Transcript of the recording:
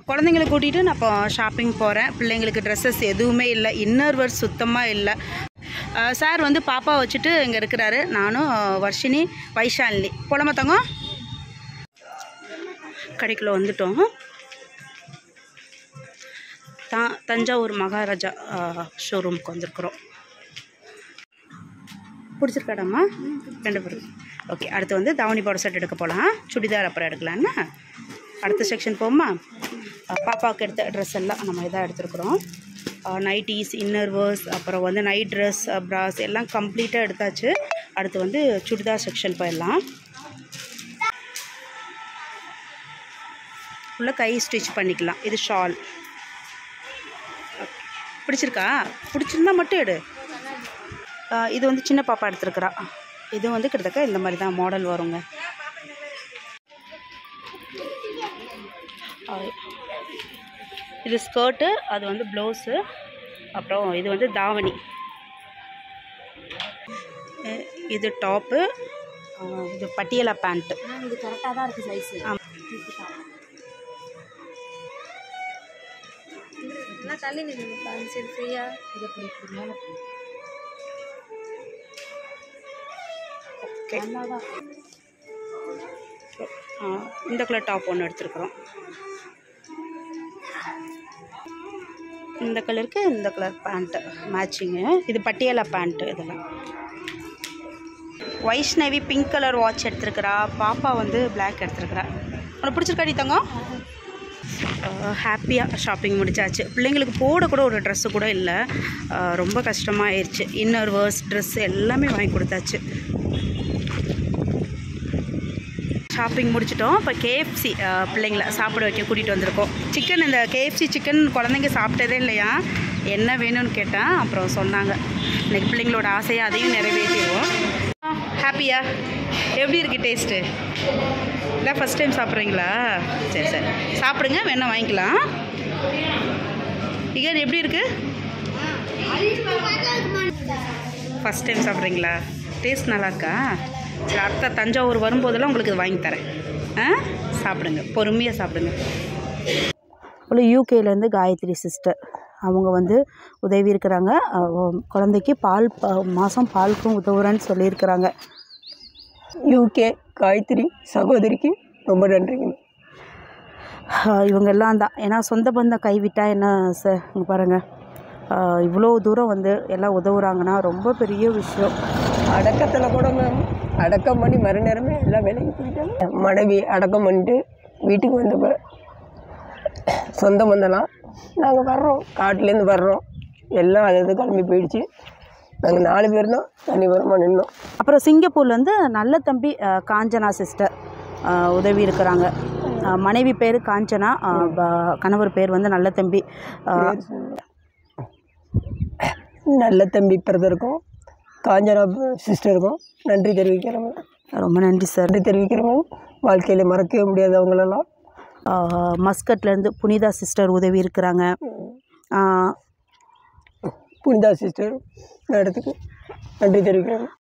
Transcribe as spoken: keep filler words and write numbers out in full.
குழந்தைங்களை கூட்டிகிட்டு நான் இப்போ ஷாப்பிங் போகிறேன். பிள்ளைங்களுக்கு ட்ரெஸ்ஸஸ் எதுவுமே இல்லை, இன்னர் வேர் சுத்தமாக இல்லை. சார் வந்து பாப்பா வச்சுட்டு இங்கே இருக்கிறாரு. நானும் வர்ஷினி வைஷாலினி போலாமா தங்கம்? கடைக்குள்ளே வந்துட்டோம். த தஞ்சாவூர் மகாராஜா ஷோரூமுக்கு வந்திருக்குறோம். பிடிச்சிருக்காடாம்மா? ரெண்டு பேரும் ஓகே. அடுத்து வந்து தாவணி பவுடர் செட் எடுக்க போகலாம். சுடிதார் அப்புறம் எடுக்கலான்னு அடுத்த செக்ஷன் போகுமா? பாப்பாவுக்கு எடுத்த ட்ரெஸ் எல்லாம் நம்ம இதாக எடுத்துருக்குறோம். நைட்டீஸ், இன்னர்வேர்ஸ், அப்புறம் வந்து நைட் ட்ரெஸ், ப்ராஸ் எல்லாம் கம்ப்ளீட்டாக எடுத்தாச்சு. அடுத்து வந்து சுடிதார் செக்ஷன் போயிடலாம். உள்ள கை ஸ்டிச் பண்ணிக்கலாம். இது ஷால். பிடிச்சிருக்கா? பிடிச்சிருந்தா மட்டும் எடு. இது வந்து சின்ன பாப்பா எடுத்துருக்குறா. இது வந்து கிட்டத்தட்ட இந்த மாதிரி தான் மாடல் வருங்க. இது ஸ்கர்ட்டு, அது வந்து ப்ளவுஸு, அப்புறம் இது வந்து தாவணி. இது டாப்பு, இது பட்டியலா பேண்ட்டு. இது கரெக்டாக தான் இருக்குது சைஸு. ஆமாம். தள்ளி நின்று ஃப்ரீயாக இதை பிடிக்கிறீங்க. ஓகே. இந்த கலர் டாப் ஒன்று எடுத்துருக்குறோம். இந்த கலருக்கு இந்த கலர் பேண்ட்டு மேட்சிங்கு. இது பட்டியலா பேண்ட்டு. இதெல்லாம் வைஷ்ணவி பிங்க் கலர் வாட்ச் எடுத்துருக்குறா. பாப்பா வந்து பிளாக் எடுத்துருக்குறா. உனக்கு பிடிச்சிருக்காடி தங்கம்? ஹாப்பியாக ஷாப்பிங் முடிச்சாச்சு. பிள்ளைங்களுக்கு போட கூட ஒரு ட்ரெஸ்ஸு கூட இல்லை. ரொம்ப கஷ்டமாகிடுச்சு. இன்னர் வேர்ஸ், ட்ரெஸ்ஸு எல்லாமே வாங்கி கொடுத்தாச்சு. ஷாப்பிங் முடிச்சிட்டோம். இப்போ கேஎஃப்சி பிள்ளைங்களை சாப்பிட வைக்க கூட்டிகிட்டு வந்திருக்கோம். சிக்கன், இந்த கேஎஃப்சி சிக்கன் குழந்தைங்க சாப்பிட்டதே இல்லையா, என்ன வேணும்னு கேட்டேன். அப்புறம் சொன்னாங்க இன்றைக்கி பிள்ளைங்களோட ஆசையாக அதையும் நிறைவேற்றிடுவோம். ஹாப்பியா? எப்படி இருக்குது டேஸ்ட்டு? இதான் ஃபஸ்ட் டைம் சாப்பிட்றீங்களா? சரி சரி சாப்பிடுங்க, வேணா வாங்கிக்கலாம். இகன் எப்படி இருக்குது? ஃபஸ்ட் டைம் சாப்பிட்றீங்களா? டேஸ்ட் நல்லாயிருக்கா? சரி, அடுத்த தஞ்சாவூர் வரும்போதெல்லாம் உங்களுக்கு இது வாங்கி தரேன். ஆ சாப்பிடுங்க, பொறுமையாக சாப்பிடுங்க. அவ்வளோ யூகேலேருந்து காயத்ரி சிஸ்டர் அவங்க வந்து உதவி இருக்கிறாங்க. குழந்தைக்கு பால் மாதம் பாலுக்கும் உதவுறேன்னு சொல்லியிருக்கிறாங்க. யூகே காயத்ரி சகோதரிக்கு ரொம்ப நன்றிங்க. இவங்க எல்லாம் தான், ஏன்னா சொந்த பந்தம் கைவிட்டால் என்ன சார், இங்கே பாருங்கள் இவ்வளோ தூரம் வந்து எல்லாம் உதவுறாங்கன்னா ரொம்ப பெரிய விஷயம். அடக்கத்தில் கூட மேம் அடக்கம் பண்ணி மறுநேரமே எல்லாம் வேலைக்கு போயிட்டாங்க. மனைவி அடக்கம் பண்ணிட்டு வீட்டுக்கு வந்தப்போ சொந்த பந்தம்லாம் நாங்கள் வர்றோம், காட்டிலேருந்து வர்றோம், எல்லாம் அது அது கிளம்பி போயிடுச்சு. நாங்கள் நாலு பேர் தான் தனி வரமாக நின்றோம். அப்புறம் சிங்கப்பூர்லேருந்து நல்ல தம்பி காஞ்சனா சிஸ்டர் உதவி இருக்கிறாங்க. மனைவி பேர் காஞ்சனா, கணவர் பேர் வந்து நல்ல தம்பி. நல்ல தம்பி பிரதருக்கும் காஞ்சனா சிஸ்டருக்கும் நன்றி தெரிவிக்கிறோம். ரொம்ப நன்றி சார். நன்றி தெரிவிக்கிறோம். வாழ்க்கையில் மறக்கவே முடியாது அவங்களெல்லாம். மஸ்கட்லேருந்து புனிதா சிஸ்டர் உதவி இருக்கிறாங்க. புனிதா சிஸ்டர் இடத்துக்கு நன்றி தெரிவிக்கிறோம்.